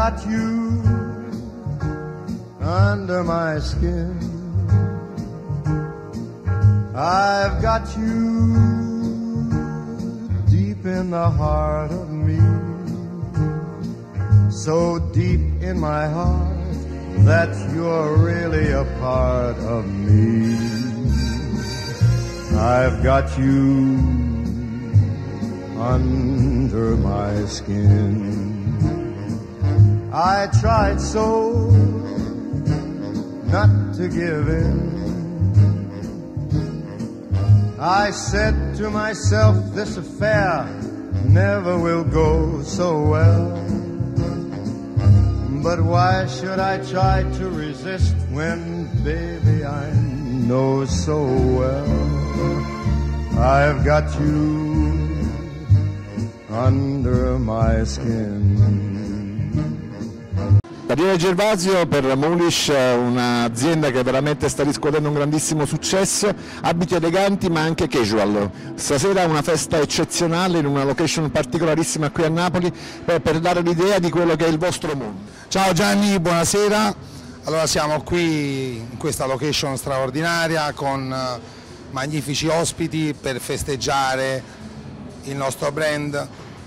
got you under my skin. I've got you deep in the heart of me, so deep in my heart that you're really a part of me. I've got you under my skin. I tried so not to give in. I said to myself, this affair never will go so well. But why should I try to resist when, baby, I know so well I've got you under my skin. Daniele Gervasio per Mulish, un'azienda che veramente sta riscuotendo un grandissimo successo, abiti eleganti ma anche casual. Stasera una festa eccezionale in una location particolarissima qui a Napoli per dare l'idea di quello che è il vostro mondo. Ciao Gianni, buonasera. Allora siamo qui in questa location straordinaria con magnifici ospiti per festeggiare il nostro brand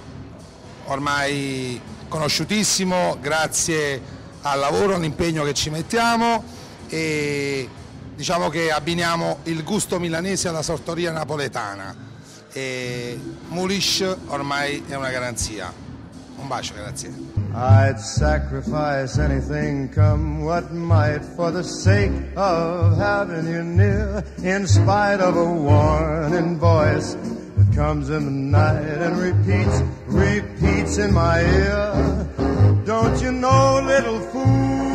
ormai conosciutissimo grazie al lavoro, all'impegno che ci mettiamo, e diciamo che abbiniamo il gusto milanese alla sartoria napoletana e Mulish ormai è una garanzia. Un bacio, grazie. I'd sacrifice anything come what might for the sake of having you near, in spite of a warning voice that comes in the night and repeats in my ear. Don't you know, little fool,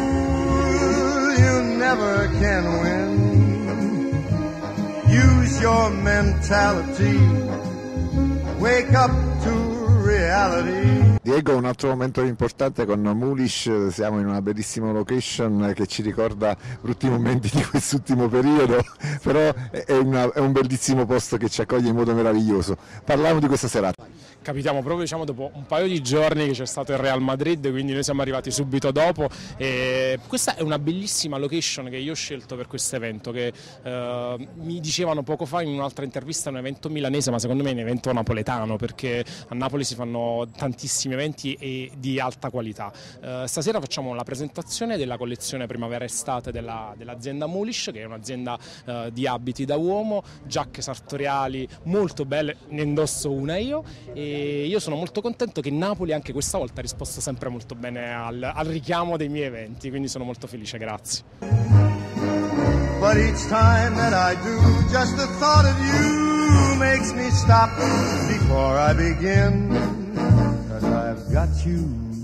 you never can win. Use your mentality, wake up to reality. Diego, un altro momento importante con Mulish, siamo in una bellissima location che ci ricorda brutti momenti di quest'ultimo periodo, però è un bellissimo posto che ci accoglie in modo meraviglioso. Parliamo di questa serata. Capitiamo proprio dopo un paio di giorni che c'è stato il Real Madrid, quindi noi siamo arrivati subito dopo e questa è una bellissima location che io ho scelto per questo evento, che mi dicevano poco fa in un'altra intervista, è un evento milanese ma secondo me è un evento napoletano, perché a Napoli si fanno tantissimi eventi e di alta qualità. Stasera facciamo la presentazione della collezione primavera-estate dell'azienda Mulish, che è un'azienda di abiti da uomo, giacche sartoriali molto belle, ne indosso una io, e io sono molto contento che Napoli anche questa volta ha risposto sempre molto bene al richiamo dei miei eventi, quindi sono molto felice, grazie. But each time that I do, just the thought of you makes me stop before I begin, 'cause I've got you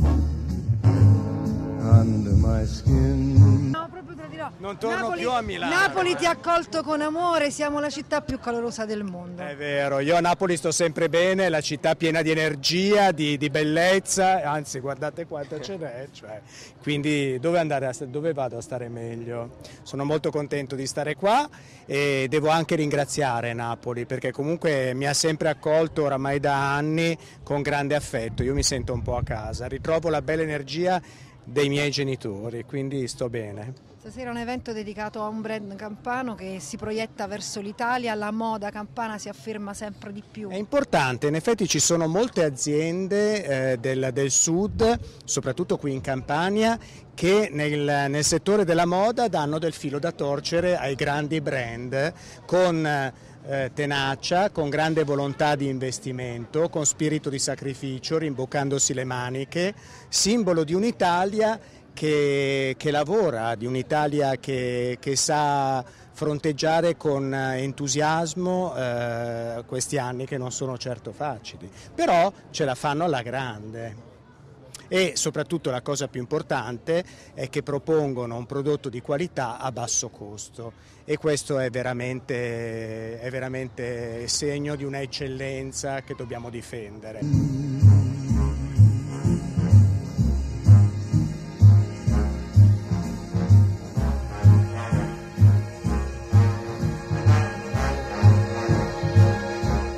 under my skin. No, proprio te lo dirò. Non torno più a Milano. Napoli ti ha accolto con amore, siamo la città più calorosa del mondo. È vero, io a Napoli sto sempre bene, la città piena di energia, di bellezza, anzi guardate quanta ce n'è, quindi dove vado a stare meglio? Sono molto contento di stare qua e devo anche ringraziare Napoli perché comunque mi ha sempre accolto oramai da anni con grande affetto, io mi sento un po' a casa, ritrovo la bella energia dei miei genitori, quindi sto bene. Stasera è un evento dedicato a un brand campano che si proietta verso l'Italia, la moda campana si afferma sempre di più. È importante, in effetti ci sono molte aziende del sud, soprattutto qui in Campania, che nel settore della moda danno del filo da torcere ai grandi brand con tenacia, con grande volontà di investimento, con spirito di sacrificio, rimboccandosi le maniche, simbolo di un'Italia che lavora, di un'Italia che sa fronteggiare con entusiasmo questi anni che non sono certo facili, però ce la fanno alla grande. E soprattutto la cosa più importante è che propongono un prodotto di qualità a basso costo e questo è veramente segno di una eccellenza che dobbiamo difendere.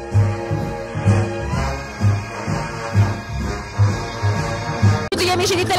Amici di Telecapri,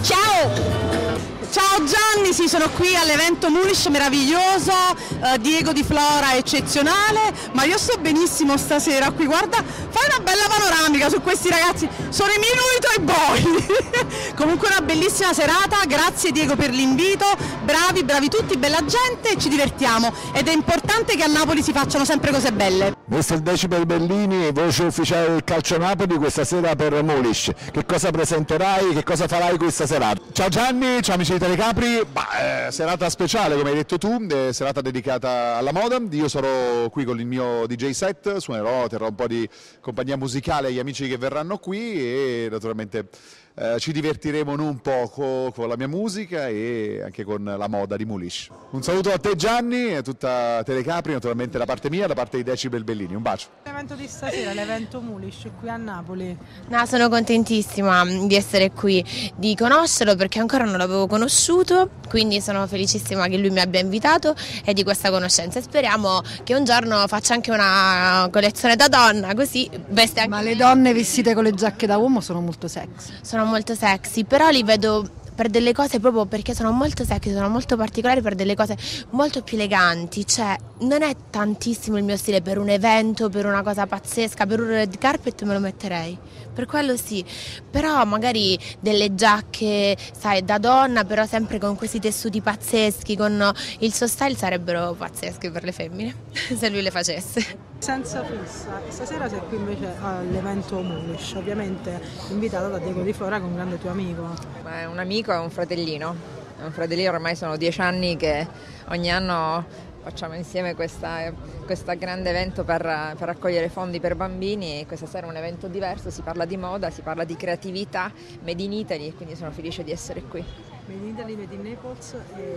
Ciao Gianni, sì, sono qui all'evento Mulish meraviglioso, Diego Di Flora eccezionale, ma io sto benissimo stasera qui, guarda, fai una bella panoramica su questi ragazzi, sono i miei nuovi Toy Boy. Comunque una bellissima serata, grazie Diego per l'invito, bravi tutti, bella gente, ci divertiamo ed è importante che a Napoli si facciano sempre cose belle. Mr. Decibel Bellini, voce ufficiale del Calcio Napoli questa sera per Mulish. Che cosa presenterai, che cosa farai questa serata? Ciao Gianni, ciao amici di Telecapri, serata speciale come hai detto tu, serata dedicata alla moda. Io sarò qui con il mio DJ set, suonerò, terrò un po' di compagnia musicale agli amici che verranno qui e naturalmente ci divertiremo un poco con la mia musica e anche con la moda di Mulish. Un saluto a te Gianni e a tutta Telecapri, naturalmente da parte mia, da parte di Decibel Bellini, un bacio. L'evento di stasera, l'evento Mulish qui a Napoli. No, sono contentissima di essere qui, di conoscerlo perché ancora non l'avevo conosciuto, quindi sono felicissima che lui mi abbia invitato e di questa conoscenza e speriamo che un giorno faccia anche una collezione da donna, così veste anche. Ma le donne vestite con le giacche da uomo sono molto sexy. Sono molto sexy, però li vedo per delle cose proprio perché sono molto sexy, sono molto particolari, per delle cose molto più eleganti, cioè non è tantissimo il mio stile per un evento, per una cosa pazzesca, per un red carpet me lo metterei, per quello sì, però magari delle giacche, sai, da donna, però sempre con questi tessuti pazzeschi, con il suo style sarebbero pazzeschi per le femmine, se lui le facesse. Senza fissa, stasera sei qui invece all'evento Mulish, ovviamente invitata da Diego Di Flora, con un grande tuo amico. Ma è un amico e un fratellino, ormai sono 10 anni che ogni anno facciamo insieme questo grande evento per raccogliere fondi per bambini e questa sera è un evento diverso, si parla di moda, si parla di creatività, Made in Italy e quindi sono felice di essere qui. Made in Italy, Made in Naples,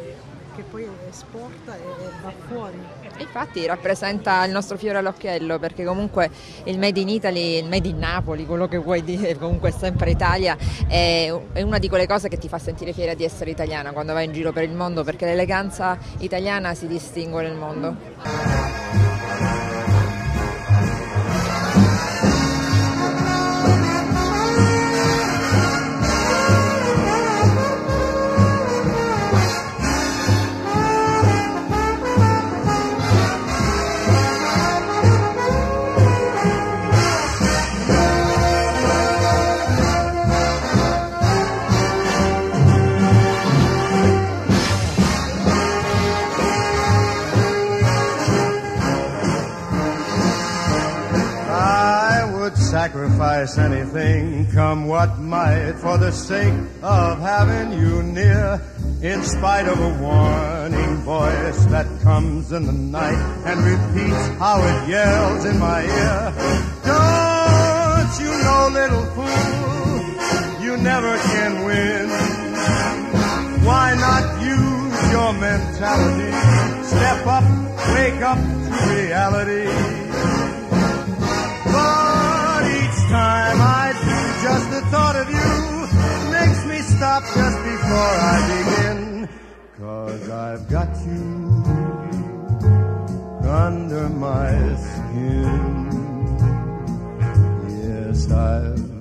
che poi esporta e va fuori. E infatti rappresenta il nostro fiore all'occhiello perché comunque il Made in Italy, il Made in Napoli, quello che vuoi dire, comunque è sempre Italia, è una di quelle cose che ti fa sentire fiera di essere italiana quando vai in giro per il mondo perché l'eleganza italiana si distingue nel mondo. Sacrifice anything, come what might, for the sake of having you near, in spite of a warning voice that comes in the night and repeats how it yells in my ear. Don't you know, little fool, you never can win. Why not use your mentality? Step up, wake up to reality. Time I do, just the thought of you makes me stop just before I begin. 'Cause I've got you under my skin. Yes, I've